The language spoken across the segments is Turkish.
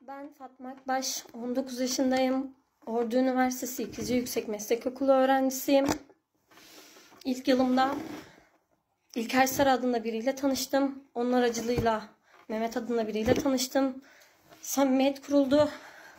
Ben Fatma Akbaş, 19 yaşındayım. Ordu Üniversitesi 2. Yüksek Meslek Okulu öğrencisiyim. İlk yılımda İlker Sarı adında biriyle tanıştım. Onun aracılığıyla Mehmet adında biriyle tanıştım. Samimiyet kuruldu.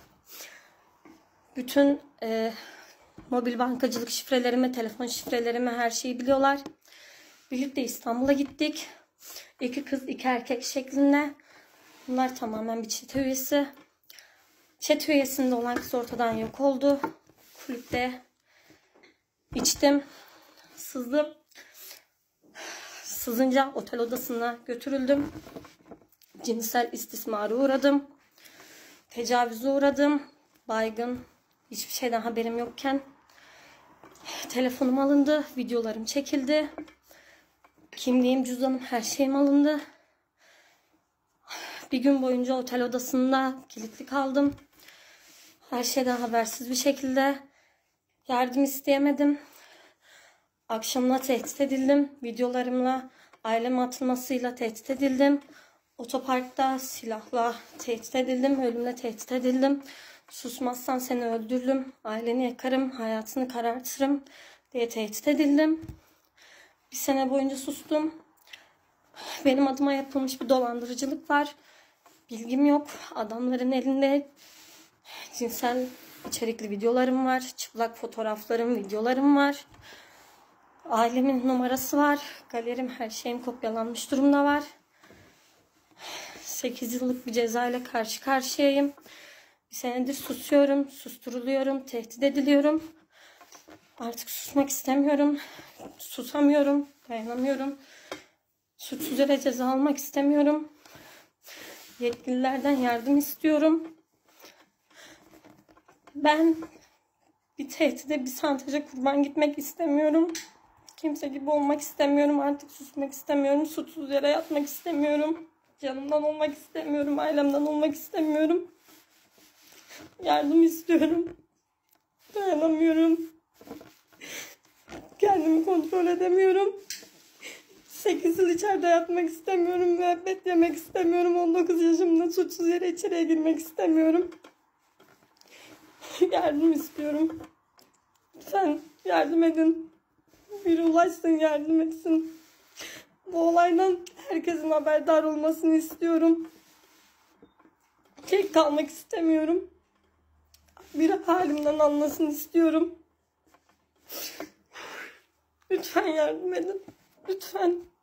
Bütün mobil bankacılık şifrelerimi, telefon şifrelerimi, her şeyi biliyorlar. Birlikte İstanbul'a gittik. 2 kız 2 erkek şeklinde. Bunlar tamamen bir çete üyesi. Çete üyesinde olan kız ortadan yok oldu. Kulüpte içtim. Sızdım. Sızınca otel odasına götürüldüm. Cinsel istismara uğradım. Tecavüze uğradım. Baygın. Hiçbir şeyden haberim yokken. Telefonum alındı. Videolarım çekildi. Kimliğim, cüzdanım, her şeyim alındı. Bir gün boyunca otel odasında kilitli kaldım. Her şeyden habersiz bir şekilde yardım isteyemedim. Akşamına tehdit edildim. Videolarımla, aileme atılmasıyla tehdit edildim. Otoparkta silahla tehdit edildim. Ölümle tehdit edildim. Susmazsan seni öldürürüm. Aileni yakarım. Hayatını karartırım diye tehdit edildim. Bir sene boyunca sustum. Benim adıma yapılmış bir dolandırıcılık var. Bilgim yok. Adamların elinde cinsel içerikli videolarım var. Çıplak fotoğraflarım, videolarım var. Ailemin numarası var. Galerim, her şeyim kopyalanmış durumda var. 8 yıllık bir ceza ile karşı karşıyayım. Bir senedir susuyorum, susturuluyorum, tehdit ediliyorum. Artık susmak istemiyorum. Susamıyorum, dayanamıyorum. Suçsuz yere ceza almak istemiyorum. Yetkililerden yardım istiyorum. Ben bir tehdide, bir şantaja kurban gitmek istemiyorum. Kimse gibi olmak istemiyorum. Artık susmak istemiyorum. Suçsuz yere yatmak istemiyorum. Canımdan olmak istemiyorum. Ailemden olmak istemiyorum. Yardım istiyorum. Dayanamıyorum. Kendimi kontrol edemiyorum. 8 yıl içeride yatmak istemiyorum. Müebbet yemek istemiyorum. 19 yaşımda suçsuz yere içeriye girmek istemiyorum. Yardım istiyorum. Lütfen yardım edin. Biri ulaşsın, yardım etsin. Bu olaydan herkesin haberdar olmasını istiyorum. Tek kalmak istemiyorum. Biri halimden anlasın istiyorum. Lütfen yardım edin. Lütfen.